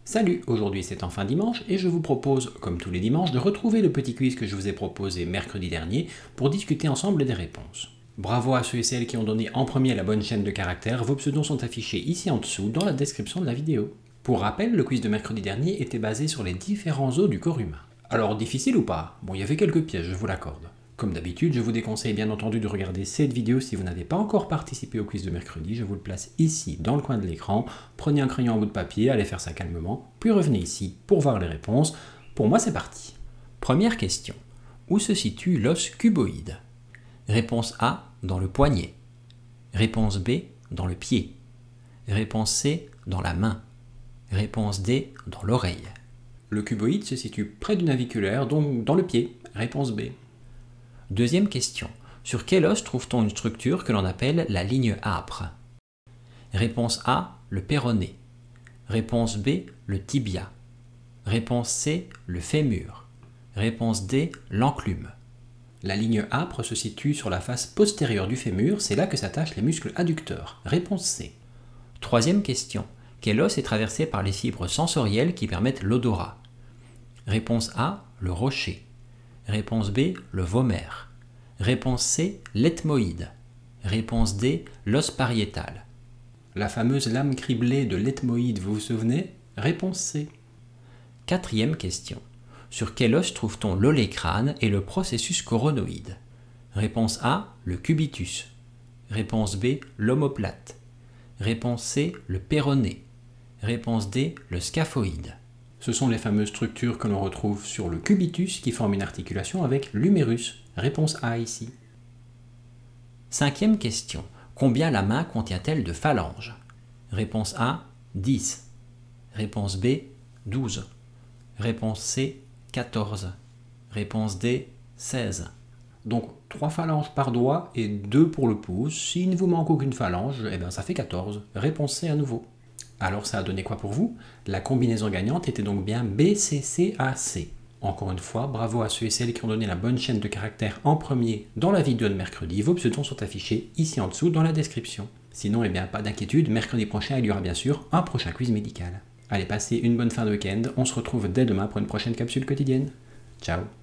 Salut, aujourd'hui c'est enfin dimanche et je vous propose, comme tous les dimanches, de retrouver le petit quiz que je vous ai proposé mercredi dernier pour discuter ensemble des réponses. Bravo à ceux et celles qui ont donné en premier la bonne chaîne de caractères, vos pseudos sont affichés ici en dessous dans la description de la vidéo. Pour rappel, le quiz de mercredi dernier était basé sur les différents os du corps humain. Alors difficile ou pas? Bon, il y avait quelques pièges, je vous l'accorde. Comme d'habitude, je vous déconseille bien entendu de regarder cette vidéo si vous n'avez pas encore participé au quiz de mercredi. Je vous le place ici, dans le coin de l'écran. Prenez un crayon en bout de papier, allez faire ça calmement, puis revenez ici pour voir les réponses. Pour moi, c'est parti. Première question. Où se situe l'os cuboïde? Réponse A, dans le poignet. Réponse B, dans le pied. Réponse C, dans la main. Réponse D, dans l'oreille. Le cuboïde se situe près du naviculaire, donc dans le pied. Réponse B. Deuxième question. Sur quel os trouve-t-on une structure que l'on appelle la ligne âpre? Réponse A, le péroné. Réponse B, le tibia. Réponse C, le fémur. Réponse D, l'enclume. La ligne âpre se situe sur la face postérieure du fémur, c'est là que s'attachent les muscles adducteurs. Réponse C. Troisième question. Quel os est traversé par les fibres sensorielles qui permettent l'odorat? Réponse A, le rocher. Réponse B, le vomère. Réponse C, l'ethmoïde. Réponse D, l'os pariétal. La fameuse lame criblée de l'ethmoïde, vous vous souvenez? Réponse C. Quatrième question. Sur quel os trouve-t-on l'olécrâne et le processus coronoïde? Réponse A, le cubitus. Réponse B, l'omoplate. Réponse C, le péroné. Réponse D, le scaphoïde. Ce sont les fameuses structures que l'on retrouve sur le cubitus qui forment une articulation avec l'humérus. Réponse A ici. Cinquième question. Combien la main contient-elle de phalanges? Réponse A, 10. Réponse B, 12. Réponse C, 14. Réponse D, 16. Donc 3 phalanges par doigt et 2 pour le pouce. S'il ne vous manque aucune phalange, eh bien ça fait 14. Réponse C à nouveau. Alors ça a donné quoi pour vous? La combinaison gagnante était donc bien BCCAC. Encore une fois, bravo à ceux et celles qui ont donné la bonne chaîne de caractères en premier dans la vidéo de mercredi. Vos pseudos sont affichés ici en dessous dans la description. Sinon, eh bien pas d'inquiétude, mercredi prochain il y aura bien sûr un prochain quiz médical. Allez, passez une bonne fin de week-end, on se retrouve dès demain pour une prochaine capsule quotidienne. Ciao!